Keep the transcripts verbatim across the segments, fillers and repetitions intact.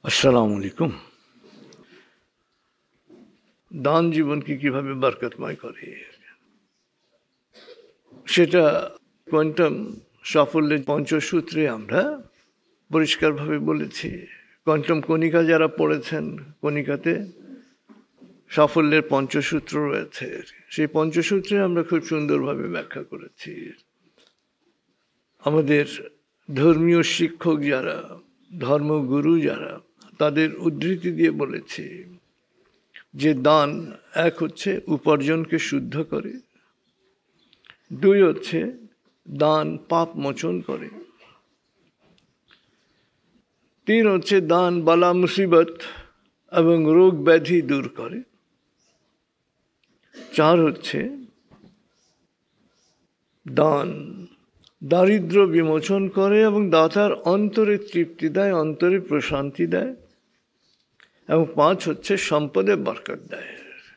আসসালামু আলাইকুম। দান জীবনকে কিভাবে বরকতময় করে সেটা কোয়ান্টাম সাফল্যের পঞ্চসূত্রে আমরা পরিষ্কারভাবে বলেছি। কোয়ান্টাম কণিকা যারা পড়েছেন, কণিকাতে সাফল্যের পঞ্চসূত্র রয়েছে, সেই পঞ্চসূত্রে আমরা খুব সুন্দরভাবে ব্যাখ্যা করেছি। আমাদের ধর্মীয় শিক্ষক যারা, ধর্মগুরু যারা, তাদের উদ্ধৃতি দিয়ে বলেছি যে দান এক হচ্ছে উপার্জনকে শুদ্ধ করে, দুই হচ্ছে দান পাপ মোচন করে, তিন হচ্ছে দান বালা মুসিবত এবং রোগ ব্যাধি দূর করে, চার হচ্ছে দান দারিদ্র বিমোচন করে এবং দাতার অন্তরে তৃপ্তি দেয়, অন্তরে প্রশান্তি দেয়, এবং পাঁচ হচ্ছে সম্পদে বরকত দেয়।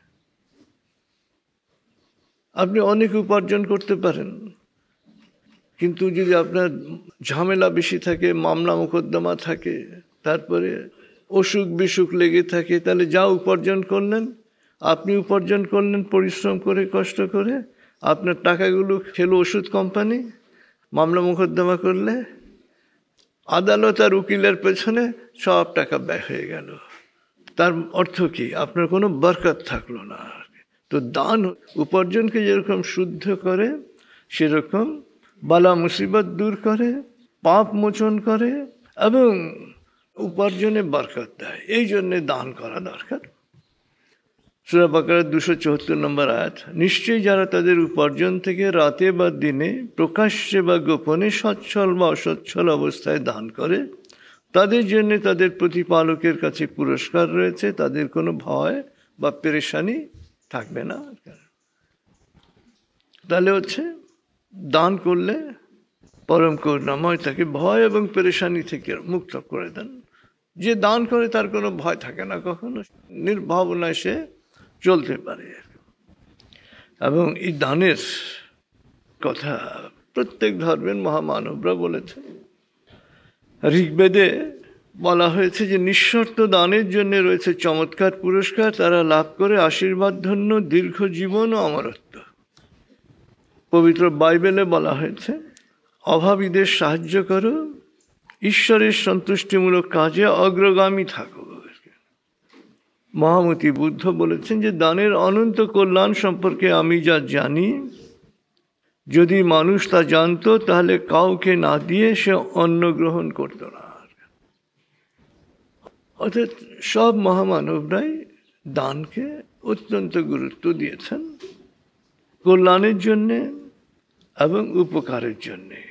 আপনি অনেক উপার্জন করতে পারেন, কিন্তু যদি আপনার ঝামেলা বেশি থাকে, মামলা মোকদ্দমা থাকে, তারপরে অসুখ বিসুখ লেগে থাকে, তাহলে যা উপার্জন করলেন, আপনি উপার্জন করলেন পরিশ্রম করে, কষ্ট করে, আপনার টাকাগুলো খেলো ওষুধ কোম্পানি, মামলা মোকদ্দমা করলে আদালত আর উকিলের পেছনে সব টাকা ব্যয় হয়ে গেল। তার অর্থ কি? আপনার কোনো বরকত থাকলো না। তো দান উপার্জনকে যেরকম শুদ্ধ করে, সেরকম বালা মুসিবত দূর করে, পাপ মোচন করে এবং উপার্জনে বরকত দেয়। এই জন্যে দান করা দরকার। সূরা বাকারার দুশো চুয়াত্তর নম্বর আয়াত, নিশ্চয়ই যারা তাদের উপার্জন থেকে রাতে বা দিনে, প্রকাশ্যে বা গোপনে, সচ্ছল বা অসচ্ছল অবস্থায় দান করে, তাদের জন্য তাদের প্রতিপালকের কাছে পুরস্কার রয়েছে, তাদের কোনো ভয় বা পেরেশানি থাকবে না। তাহলে হচ্ছে দান করলে পরম করুণাময় তাকে ভয় এবং পেরেশানি থেকে মুক্ত করে দেন। যে দান করে তার কোনো ভয় থাকে না, কখনো নির্ভাবনায় সে চলতে পারে। এবং এই দানের কথা প্রত্যেক ধর্মের মহামানবরা বলেছে। ঋগ্বেদে বলা হয়েছে যে নিঃশর্ত দানের জন্য রয়েছে চমৎকার পুরস্কার, তারা লাভ করে আশীর্বাদ ধন্য দীর্ঘ জীবন ও অমরত্ব। পবিত্র বাইবেলে বলা হয়েছে অভাবীদের সাহায্য করো, ঈশ্বরের সন্তুষ্টিমূলক কাজে অগ্রগামী থাকো। মহামতি বুদ্ধ বলেছেন যে দানের অনন্ত কল্যাণ সম্পর্কে আমি যা জানি, যদি মানুষ তা জানতো তাহলে কাউকে না দিয়ে সে অন্ন গ্রহণ করত না। অর্থাৎ সব মহামানবরাই দানকে অত্যন্ত গুরুত্ব দিয়েছেন কল্যাণের জন্যে এবং উপকারের জন্যে।